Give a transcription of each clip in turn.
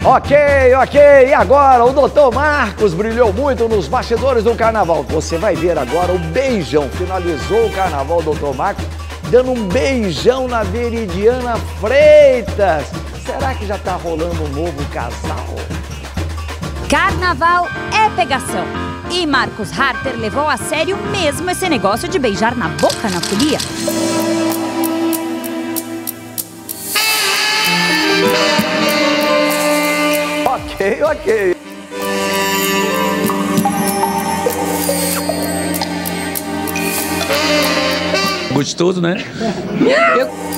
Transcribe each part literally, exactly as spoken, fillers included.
Ok, ok, e agora o doutor Marcos brilhou muito nos bastidores do carnaval. Você vai ver agora o beijão. Finalizou o carnaval, doutor Marcos, dando um beijão na Veridiana Freitas. Será que já tá rolando um novo casal? Carnaval é pegação. E Marcos Harter levou a sério mesmo esse negócio de beijar na boca na folia. Ok, ok. Gostoso, né? Eu...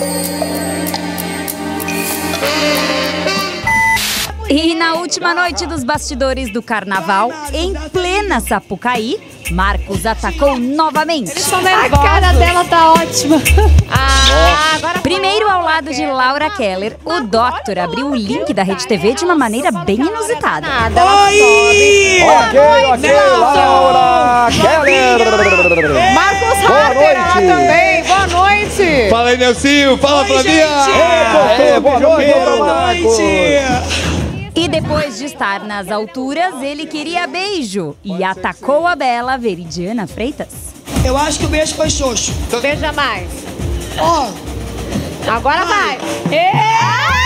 E na última noite dos bastidores do carnaval, em plena Sapucaí, Marcos atacou novamente. A cara dela tá ótima. Ah, agora... Primeiro, ao lado de Laura Keller, o Doctor abriu o link da Rede T V de uma maneira bem inusitada. Oi! Ok, ok, Laura Keller! Marcos Harter lá também, boa noite! Fala aí, Nelsinho, fala, Flavinha! É, boa noite, doutor Marcos! E depois de estar nas alturas, ele queria beijo e atacou a bela Veridiana Freitas. Eu acho que o beijo foi xoxo. Beija mais. Ó. Agora vai. vai.